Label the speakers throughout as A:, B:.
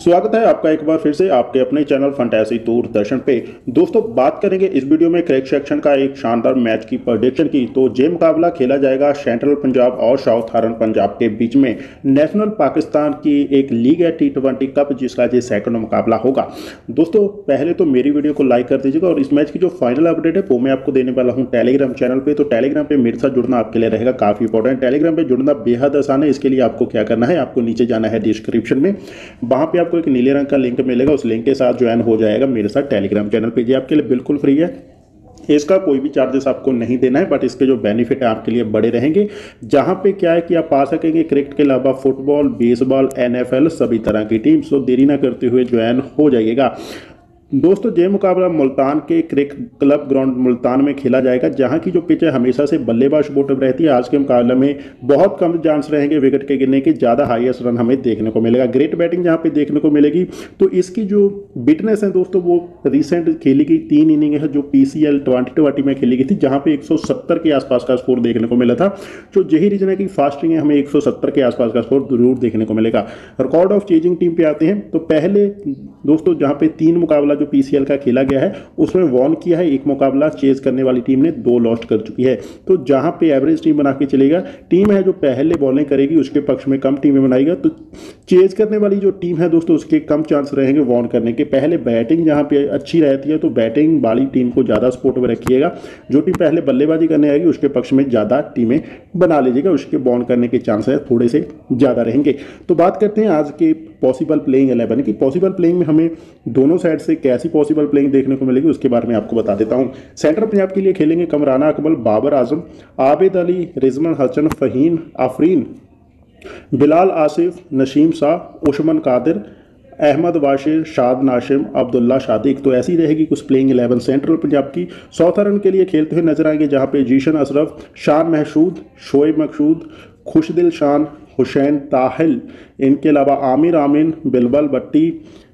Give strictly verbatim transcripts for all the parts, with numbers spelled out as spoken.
A: स्वागत है आपका एक बार फिर से आपके अपने चैनल फंटेसी दूरदर्शन पे। दोस्तों बात करेंगे इस वीडियो में क्रैक सेक्शन का एक शानदार मैच की प्रेडिक्शन की। तो ये मुकाबला खेला जाएगा सेंट्रल पंजाब और साउथर्न पंजाब के बीच में। नेशनल पाकिस्तान की एक लीग है टी ट्वेंटी कप, जिसका ये सेकंड मुकाबला होगा। दोस्तों पहले तो मेरी वीडियो को लाइक कर दीजिएगा और इस मैच की जो फाइनल अपडेट है वो मैं आपको देने वाला हूँ टेलीग्राम चैनल पे। तो टेलीग्राम पे मेरे साथ जुड़ना आपके लिए रहेगा काफी इंपॉर्टेंट। टेलीग्राम पे जुड़ना बेहद आसान है। इसके लिए आपको क्या करना है, आपको नीचे जाना है डिस्क्रिप्शन में, वहां पे आपको एक नीले रंग का लिंक मिलेगा। उस लिंक के साथ ज्वाइन हो जाएगा मेरे साथ टेलीग्राम चैनल पे। ये आपके लिए बिल्कुल फ्री है, इसका कोई भी चार्जेस आपको नहीं देना है, बट इसके जो बेनिफिट है आपके लिए बड़े रहेंगे। जहां पे क्या है कि आप पा सकेंगे क्रिकेट के अलावा फुटबॉल, बेसबॉल, एनएफएल सभी तरह की टीम। सो देरी ना करते हुए ज्वाइन हो जाइएगा। दोस्तों ये मुकाबला मुल्तान के क्रिकेट क्लब ग्राउंड मुल्तान में खेला जाएगा, जहां की जो पिच है हमेशा से बल्लेबाज सपोर्टिव रहती है। आज के मुकाबले में बहुत कम चांस रहेंगे विकेट के गिरने के, ज़्यादा हाईएस्ट रन हमें देखने को मिलेगा। ग्रेट बैटिंग जहां पे देखने को मिलेगी। तो इसकी जो बिटनेस है दोस्तों, वो रिसेंट खेली गई तीन इनिंग है जो पीसीएल ट्वेंटी ट्वेंटी में खेली गई थी, जहां पे एक सौ सत्तर के आसपास का स्कोर देखने को मिला था। तो यही रीजन है कि फास्टिंग है, हमें एक सौ सत्तर के आसपास का स्कोर जरूर देखने को मिलेगा। रिकॉर्ड ऑफ चेजिंग टीम पे आते हैं तो पहले दोस्तों जहां पे तीन मुकाबला जो पीसीएल का खेला गया है उसमें वॉन किया है, एक मुकाबला चेज करने वाली टीम ने दो लॉस्ट कर चुकी है। तो जहां पे एवरेज टीम बना के चलेगा, टीम है जो पहले बॉलिंग करेगी उसके पक्ष में कम टीमें बनाएगा। तो चेज करने वाली जो टीम है दोस्तों उसके कम चांस रहेंगे वॉन करने के। पहले बैटिंग जहां पे अच्छी रहती है तो बैटिंग वाली टीम को ज़्यादा सपोर्ट में रखिएगा। जो टीम पहले बल्लेबाजी करने आएगी उसके पक्ष में ज़्यादा टीमें बना लीजिएगा, उसके बॉन करने के चांसेस थोड़े से ज़्यादा रहेंगे। तो बात करते हैं आज के पॉसिबल प्लेइंग इलेवन की। पॉसिबल प्लेइंग में हमें दोनों साइड से कैसी पॉसिबल प्लेइंग देखने को मिलेगी उसके बारे में आपको बता देता हूं। सेंट्रल पंजाब के लिए खेलेंगे कमराना अकमल, बाबर आजम, आबिद अली, रिजवान हसन, फहीम आफरीन, बिलाल आसिफ, नसीम शाह, उस्मान कादिर, अहमद वाशिर, शाद नाशिम, अब्दुल्ला शादिक। तो ऐसी रहेगी कुछ प्लेइंग इलेवन सेंट्रल पंजाब की। साउथर्न के लिए खेलते हुए नजर आएंगे जहां पे जीशन अशरफ, शान महशूद, शोएब मकसूद, खुशदिल शान, हुसैन ताहिल, इनके अलावा आमिर आमिन, बिलबल भट्टी,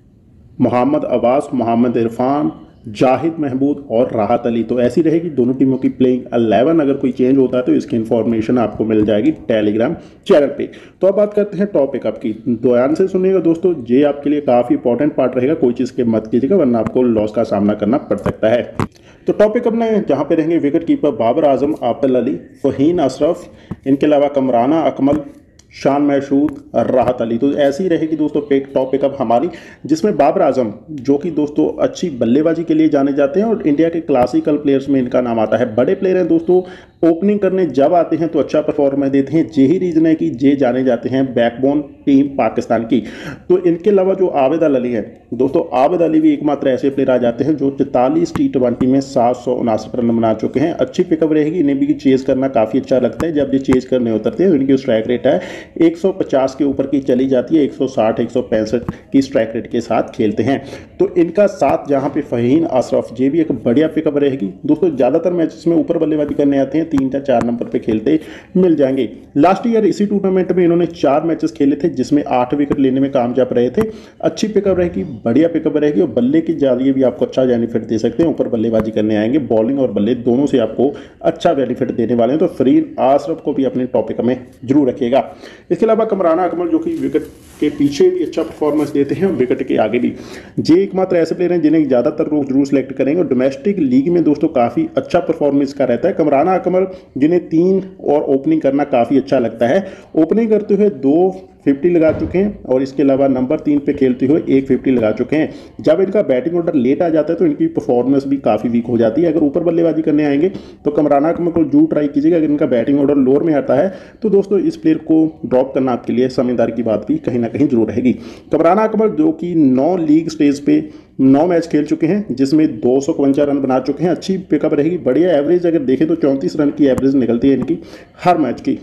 A: मोहम्मद अब्बास, मोहम्मद इरफान, जाहिद महमूद और राहत अली। तो ऐसी रहेगी दोनों टीमों की प्लेइंग इलेवन। अगर कोई चेंज होता है तो इसकी इन्फॉर्मेशन आपको मिल जाएगी टेलीग्राम चैनल पे। तो अब बात करते हैं टॉप पिकअप की। ध्यान से सुनिएगा दोस्तों, ये आपके लिए काफ़ी इंपॉर्टेंट पार्ट रहेगा, कोई चीज़ के मत कीजिएगा वरना आपको लॉस का सामना करना पड़ सकता है। तो टॉप पिकअप में जहाँ पे रहेंगे विकेट कीपर बाबर आजम, आबिद अली, फहीम अशरफ, इनके अलावा कमराना अकमल, शान महशूद, राहत अली। तो ऐसी रहेगी दोस्तों पिक टॉप पिकअप हमारी, जिसमें बाबर आजम जो कि दोस्तों अच्छी बल्लेबाजी के लिए जाने जाते हैं और इंडिया के क्लासिकल प्लेयर्स में इनका नाम आता है। बड़े प्लेयर हैं दोस्तों, ओपनिंग करने जब आते हैं तो अच्छा परफॉर्मेंस देते हैं। यही रीजन है कि ये जाने जाते हैं बैकबोन टीम पाकिस्तान की। तो इनके अलावा जो आबिद अली है दोस्तों, आबिद अली भी एकमात्र ऐसे प्लेयर आ जाते हैं जो तैंतालीस टी ट्वेंटी में सात सौ उनासठ रन बना चुके हैं। अच्छी पिकअप रहेगी, इन्हें भी चेज करना काफ़ी अच्छा लगता है। जब ये चेज करने उतरते हैं इनकी स्ट्राइक रेट है एक सौ पचास के ऊपर की चली जाती है, एक सौ साठ एक सौ पैंसठ की स्ट्राइक रेट के साथ खेलते हैं। तो इनका साथ जहां पे फहीम अशरफ, ये भी एक बढ़िया पिकअप रहेगी दोस्तों। ज़्यादातर मैचेस में ऊपर बल्लेबाजी करने आते हैं, तीन या चार नंबर पे खेलते मिल जाएंगे। लास्ट ईयर इसी टूर्नामेंट में इन्होंने चार मैचेस खेले थे जिसमें आठ विकेट लेने में कामयाब रहे थे। अच्छी पिकअप रहेगी, बढ़िया पिकअप रहेगी और बल्ले के जरिए भी आपको अच्छा बेनिफिट दे सकते हैं। ऊपर बल्लेबाजी करने आएंगे, बॉलिंग और बल्ले दोनों से आपको अच्छा बेनिफिट देने वाले हैं। तो फहीम अशरफ को भी अपने टॉपिक में जरूर रखिएगा। इसके अलावा कमराना अकमल जो कि विकेट के पीछे भी अच्छा परफॉर्मेंस देते हैं, विकेट के आगे भी। ये एकमात्र ऐसे प्लेयर हैं जिन्हें ज़्यादातर लोग जरूर सेलेक्ट करेंगे और डोमेस्टिक लीग में दोस्तों काफ़ी अच्छा परफॉर्मेंस का रहता है। कमराना अकमल जिन्हें तीन और ओपनिंग करना काफ़ी अच्छा लगता है, ओपनिंग करते हुए दो फिफ्टी लगा चुके हैं और इसके अलावा नंबर तीन पे खेलते हुए एक फिफ्टी लगा चुके हैं। जब इनका बैटिंग ऑर्डर लेट आ जाता है तो इनकी परफॉर्मेंस भी काफ़ी वीक हो जाती है। अगर ऊपर बल्लेबाजी करने आएंगे तो कमराना अकमल को जरूर ट्राई कीजिएगा। अगर इनका बैटिंग ऑर्डर लोअर में आता है तो दोस्तों इस प्लेयर को ड्रॉप करना आपके लिए समझदारी की बात भी कहीं ना कहीं जरूर रहेगी। कमराना अकमल जो कि नौ लीग स्टेज पे नौ मैच खेल चुके हैं जिसमें दो सौ इक्यावन रन बना चुके हैं। अच्छी पिकअप रहेगी, बढ़िया एवरेज अगर देखें तो चौंतीस रन की एवरेज निकलती है इनकी हर मैच की।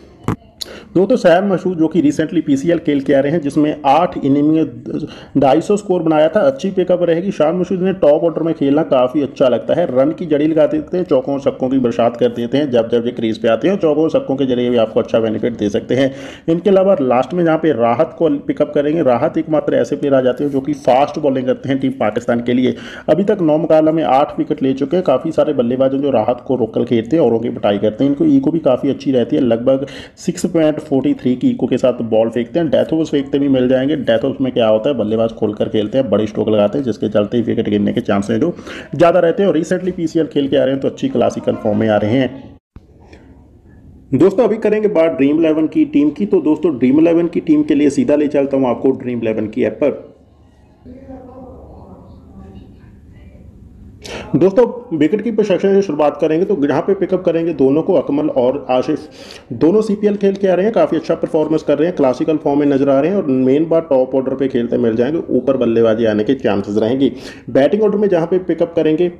A: दोस्तों शान महशूद जो कि रिसेंटली पीसीएल खेल के आ रहे हैं जिसमें आठ इनिंग में ढाई सौ स्कोर बनाया था, अच्छी पिकअप रहेगी। शान महशूद ने टॉप ऑर्डर में खेलना काफ़ी अच्छा लगता है, रन की जड़ी लगा देते हैं, चौकों छक्कों की बरसात कर देते हैं। जब जब ये क्रीज पे आते हैं चौकों छक्कों के जरिए भी आपको अच्छा बेनिफिट दे सकते हैं। इनके अलावा लास्ट में जहाँ पे राहत को पिकअप करेंगे, राहत एकमात्र ऐसे प्लेयर आ जाते हैं जो कि फास्ट बॉलिंग करते हैं टीम पाकिस्तान के लिए। अभी तक नौ मुकाबला में आठ विकेट ले चुके हैं। काफ़ी सारे बल्लेबाज जो राहत को रोककर खेलते हैं, औरों की पिटाई करते हैं, इनको ईको भी काफ़ी अच्छी रहती है, लगभग सिक्स पॉइंट फोर्टी थ्री की इको के साथ बॉल फेंकते हैं। डेथ ओवर्स फेंकते भी मिल जाएंगे। डेथ ओवर्स में क्या होता है, बल्लेबाज खोलकर खेलते हैं, बड़ी स्ट्रोक लगाते हैं, जिसके चलते ही विकेट गिरने के चांसेस जो ज़्यादा रहते हैं। और रिसेंटली पीसीएल खेल के आ रहे हैं तो अच्छी क्लासिकल फॉर्म में आ रहे हैं। दोस्तों अभी करेंगे बात ड्रीम इलेवन की टीम की। तो दोस्तों ड्रीम इलेवन की टीम के लिए सीधा ले चलता हूं आपको ड्रीम इलेवन की ऐप पर। दोस्तों विकेट की सेक्शन से शुरुआत करेंगे तो जहां पे पिकअप करेंगे दोनों को, अकमल और आशिफ दोनों सीपीएल खेल के आ रहे हैं, काफ़ी अच्छा परफॉर्मेंस कर रहे हैं, क्लासिकल फॉर्म में नजर आ रहे हैं और मेन बात टॉप ऑर्डर पे खेलते मिल जाएंगे, ऊपर बल्लेबाजी आने के चांसेस रहेंगे। बैटिंग ऑर्डर में जहां पे पिकअप करेंगे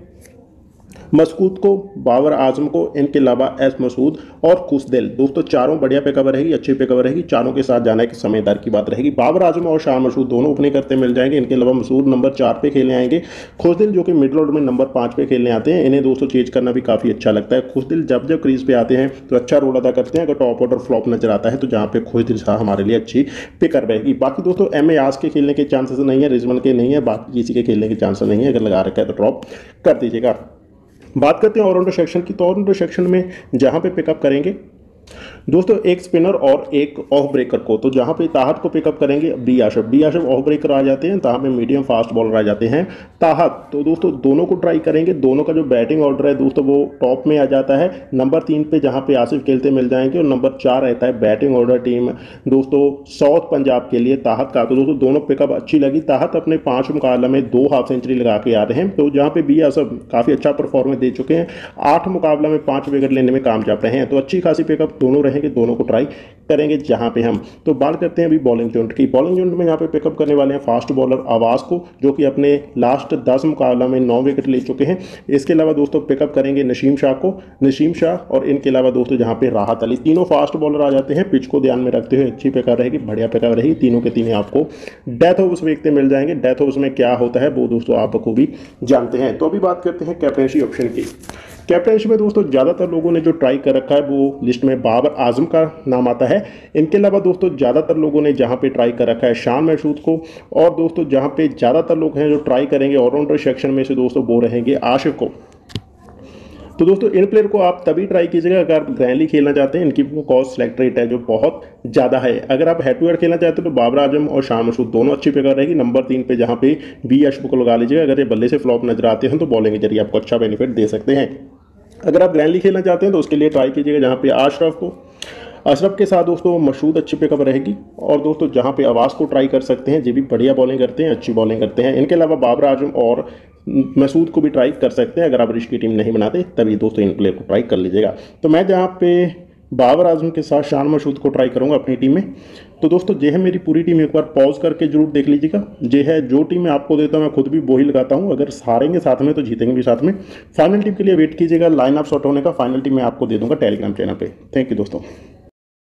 A: मसूद को, बाबर आजम को, इनके अलावा एस मसूद और खुशदिल। दोस्तों चारों बढ़िया पिकअप रहेगी, अच्छी पिकअप रहेगी, चारों के साथ जाना की समझदार की बात रहेगी। बाबर आजम और शाह मसूद दोनों ओपनिंग करते मिल जाएंगे। इनके अलावा मसूद नंबर चार पे खेलने आएंगे। खुशदिल जो कि मिडिल ऑर्डर में नंबर पाँच पे खेलने आते हैं, इन्हें दोस्तों चेंज करना भी काफ़ी अच्छा लगता है। खुशदिल जब जब क्रीज पे आते हैं तो अच्छा रोल अदा करते हैं। अगर टॉप ऑर्डर फ्लॉप नजर आता है तो जहाँ पे खुशदिल शाह हमारे लिए अच्छी पिकर रहेगी। बाकी दोस्तों एम ए आस के खेलने के चांसेस नहीं है, रिजवन के नहीं है, बाकी किसी के खेलने के चांसेस नहीं है। अगर लगा रखा है तो ड्रॉप कर दीजिएगा। बात करते हैं ऑलराउंडर सेक्शन की। तो ऑलराउंडर सेक्शन में जहां पे पिकअप करेंगे दोस्तों एक स्पिनर और एक ऑफ ब्रेकर को, तो जहां पे ताहत को पिकअप करेंगे बी आशफ बी आशफ ऑफ ब्रेकर आ जाते हैं, तहाँ पे मीडियम फास्ट बॉलर आ जाते हैं ताहत। तो दोस्तों दोनों को ट्राई करेंगे। दोनों का जो बैटिंग ऑर्डर है दोस्तों वो टॉप में आ जाता है। नंबर तीन पे जहां पे आसिफ खेलते मिल जाएंगे और नंबर चार रहता है बैटिंग ऑर्डर टीम दोस्तों साउथ पंजाब के लिए ताहत का। तो दोस्तों दोनों पिकअप अच्छी लगी। ताहत अपने पांच मुकाबले में दो हाफ सेंचुरी लगा के आ रहे हैं। तो जहाँ पे बी आशफ काफ़ी अच्छा परफॉर्मेंस दे चुके हैं, आठ मुकाबला में पाँच विकेट लेने में कामयाब रहे हैं। तो अच्छी खासी पिकअप दोनों रहेंगे, दोनों को ट्राई करेंगे जहां पे हम। तो बात करते हैं अभी बॉलिंग यूनिट की। बॉलिंग यूनिट में यहाँ पे पिकअप करने वाले हैं फास्ट बॉलर आवाज को, जो कि अपने लास्ट दस मुकाबला में नौ विकेट ले चुके हैं। इसके अलावा दोस्तों पिकअप करेंगे नसीम शाह को, नसीम शाह और इनके अलावा दोस्तों जहां पे राहत अली, तीनों फास्ट बॉलर आ जाते हैं। पिच को ध्यान में रखते हुए अच्छी पिकअप रहेगी, बढ़िया पिकअप रहेगी। तीनों के तीनों आपको डेथ ओवर्स देखते मिल जाएंगे। डेथ ओवर्स में क्या होता है वो दोस्तों आपको भी जानते हैं। तो अभी बात करते हैं कैप्टनसी ऑप्शन की। कैप्टनशिप में दोस्तों ज़्यादातर लोगों ने जो ट्राई कर रखा है वो लिस्ट में बाबर आजम का नाम आता है। इनके अलावा दोस्तों ज़्यादातर लोगों ने जहां पे ट्राई कर रखा है शान मसूद को, और दोस्तों जहां पे ज़्यादातर लोग हैं जो ट्राई करेंगे ऑलराउंडर सेक्शन में से दोस्तों वो रहेंगे आशिफ को। तो दोस्तों इन प्लेयर को आप तभी ट्राई कीजिएगा अगर आप ग्रैंडली खेलना चाहते हैं। इनकी कॉस्ट सेलेक्ट रेट है जो बहुत ज़्यादा है। अगर आप हेड टू हेड खेलना चाहते हैं तो बाबर आजम और शाह मसूद दोनों अच्छी पिकर रहेगी। नंबर तीन पे जहाँ पे बी अशफ को लगा लीजिएगा। अगर ये बल्ले से फ्लॉप नजर आते हैं तो बॉलिंग के जरिए आपको अच्छा बेनिफिट दे सकते हैं। अगर आप ग्रैंडली खेलना चाहते हैं तो उसके लिए ट्राई कीजिएगा जहाँ पे अशरफ को, अशरफ के साथ दोस्तों मसूद अच्छी पिकअप रहेगी। और दोस्तों जहाँ पे आवाज़ को ट्राई कर सकते हैं, ये भी बढ़िया बॉलिंग करते हैं, अच्छी बॉलिंग करते हैं। इनके अलावा बाबर आजम और मसूद को भी ट्राई कर सकते हैं। अगर आप रिश की टीम नहीं बनाते तभी दोस्तों इन प्लेयर को ट्राई कर लीजिएगा। तो मैं जहाँ पे बाबर आजम के साथ शान मसूद को ट्राई करूंगा अपनी टीम में। तो दोस्तों ये है मेरी पूरी टीम, एक बार पॉज करके जरूर देख लीजिएगा। ये है जो टीम मैं आपको देता हूँ, मैं खुद भी वो ही लगाता हूँ। अगर हारेंगे साथ में तो जीतेंगे भी साथ में। फाइनल टीम के लिए वेट कीजिएगा, लाइन अप शॉट होने का। फाइनल टीम मैं आपको दे दूंगा टेलीग्राम चैनल पे। थैंक यू दोस्तों।